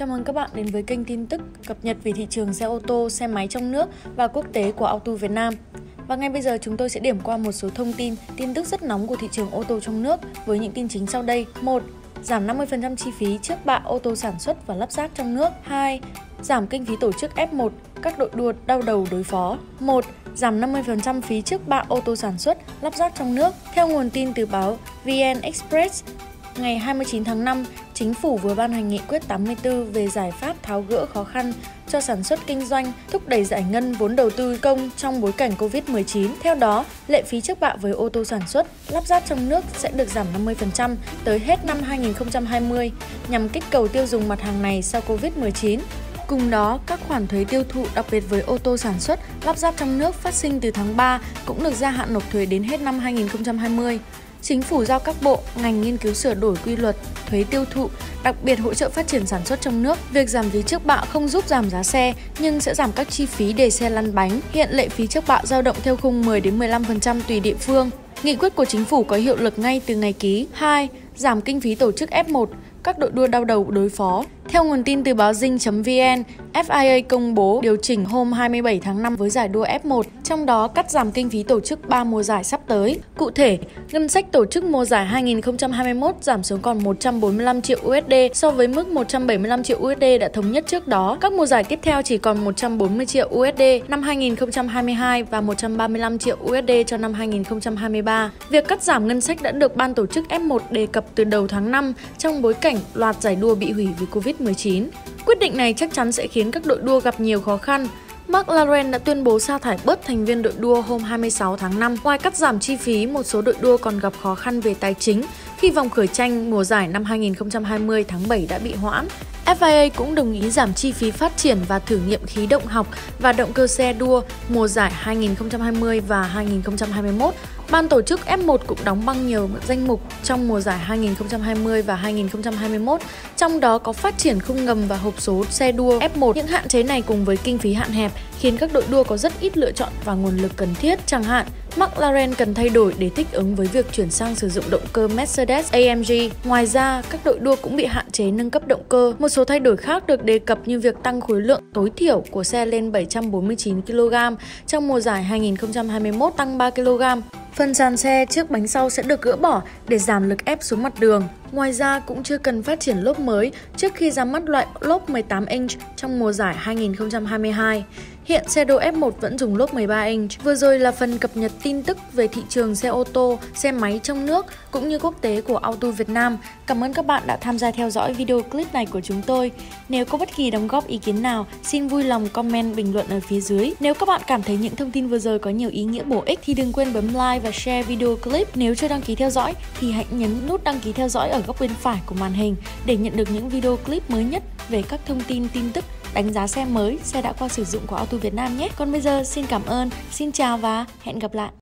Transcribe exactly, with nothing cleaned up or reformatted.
Chào mừng các bạn đến với kênh tin tức cập nhật về thị trường xe ô tô, xe máy trong nước và quốc tế của Auto Việt Nam. Và ngay bây giờ chúng tôi sẽ điểm qua một số thông tin, tin tức rất nóng của thị trường ô tô trong nước với những tin chính sau đây. một. Giảm năm mươi phần trăm chi phí trước bạ ô tô sản xuất và lắp ráp trong nước. hai. Giảm kinh phí tổ chức F một, các đội đua đau đầu đối phó. một. Giảm năm mươi phần trăm phí trước bạ ô tô sản xuất, lắp ráp trong nước. Theo nguồn tin từ báo vê en Express, ngày hai mươi chín tháng năm, Chính phủ vừa ban hành nghị quyết tám mươi tư về giải pháp tháo gỡ khó khăn cho sản xuất kinh doanh, thúc đẩy giải ngân vốn đầu tư công trong bối cảnh Covid mười chín. Theo đó, lệ phí trước bạ với ô tô sản xuất, lắp ráp trong nước sẽ được giảm năm mươi phần trăm tới hết năm hai nghìn không trăm hai mươi nhằm kích cầu tiêu dùng mặt hàng này sau Covid mười chín. Cùng đó, các khoản thuế tiêu thụ đặc biệt với ô tô sản xuất, lắp ráp trong nước phát sinh từ tháng ba cũng được gia hạn nộp thuế đến hết năm hai nghìn không trăm hai mươi. Chính phủ giao các bộ, ngành nghiên cứu sửa đổi quy luật thuế tiêu thụ, đặc biệt hỗ trợ phát triển sản xuất trong nước. Việc giảm phí trước bạ không giúp giảm giá xe, nhưng sẽ giảm các chi phí để xe lăn bánh. Hiện lệ phí trước bạ dao động theo khung mười đến mười lăm phần trăm tùy địa phương. Nghị quyết của chính phủ có hiệu lực ngay từ ngày ký. hai. Giảm kinh phí tổ chức F một, các đội đua đau đầu đối phó. Theo nguồn tin từ báo Dinh chấm vn, ép i a công bố điều chỉnh hôm hai mươi bảy tháng năm với giải đua F một, trong đó cắt giảm kinh phí tổ chức ba mùa giải sắp tới. Cụ thể, ngân sách tổ chức mùa giải hai nghìn không trăm hai mươi mốt giảm xuống còn một trăm bốn mươi lăm triệu u ét đê so với mức một trăm bảy mươi lăm triệu u ét đê đã thống nhất trước đó. Các mùa giải tiếp theo chỉ còn một trăm bốn mươi triệu u ét đê năm hai nghìn không trăm hai mươi hai và một trăm ba mươi lăm triệu u ét đê cho năm hai nghìn không trăm hai mươi ba. Việc cắt giảm ngân sách đã được ban tổ chức F một đề cập từ đầu tháng năm trong bối cảnh loạt giải đua bị hủy vì Covid mười chín. Quyết định này chắc chắn sẽ khiến các đội đua gặp nhiều khó khăn. McLaren đã tuyên bố sa thải bớt thành viên đội đua hôm hai mươi sáu tháng năm. Ngoài cắt giảm chi phí, một số đội đua còn gặp khó khăn về tài chính khi vòng khởi tranh mùa giải năm hai nghìn không trăm hai mươi tháng bảy đã bị hoãn. ép i a cũng đồng ý giảm chi phí phát triển và thử nghiệm khí động học và động cơ xe đua mùa giải hai nghìn không trăm hai mươi và hai nghìn không trăm hai mươi mốt. Ban tổ chức F một cũng đóng băng nhiều danh mục trong mùa giải hai nghìn không trăm hai mươi và hai nghìn không trăm hai mươi mốt, trong đó có phát triển khung ngầm và hộp số xe đua F một. Những hạn chế này cùng với kinh phí hạn hẹp khiến các đội đua có rất ít lựa chọn và nguồn lực cần thiết. Chẳng hạn, McLaren cần thay đổi để thích ứng với việc chuyển sang sử dụng động cơ Mercedes a em giê. Ngoài ra, các đội đua cũng bị hạn chế nâng cấp động cơ. Một số thay đổi khác được đề cập như việc tăng khối lượng tối thiểu của xe lên bảy trăm bốn mươi chín ki lô gam trong mùa giải hai nghìn không trăm hai mươi mốt, tăng ba ki lô gam. Phần sàn xe trước bánh sau sẽ được gỡ bỏ để giảm lực ép xuống mặt đường. Ngoài ra, cũng chưa cần phát triển lốp mới trước khi ra mắt loại lốp mười tám inch trong mùa giải hai nghìn không trăm hai mươi hai. Hiện xe đua F một vẫn dùng lốp mười ba inch. Vừa rồi là phần cập nhật tin tức về thị trường xe ô tô, xe máy trong nước cũng như quốc tế của Auto Việt Nam. Cảm ơn các bạn đã tham gia theo dõi video clip này của chúng tôi. Nếu có bất kỳ đóng góp ý kiến nào, xin vui lòng comment bình luận ở phía dưới. Nếu các bạn cảm thấy những thông tin vừa rồi có nhiều ý nghĩa bổ ích thì đừng quên bấm like và share video clip. Nếu chưa đăng ký theo dõi thì hãy nhấn nút đăng ký theo dõi ở góc bên phải của màn hình để nhận được những video clip mới nhất về các thông tin, tin tức, đánh giá xe mới, xe đã qua sử dụng của Auto Việt Nam nhé. Còn bây giờ xin cảm ơn, xin chào và hẹn gặp lại.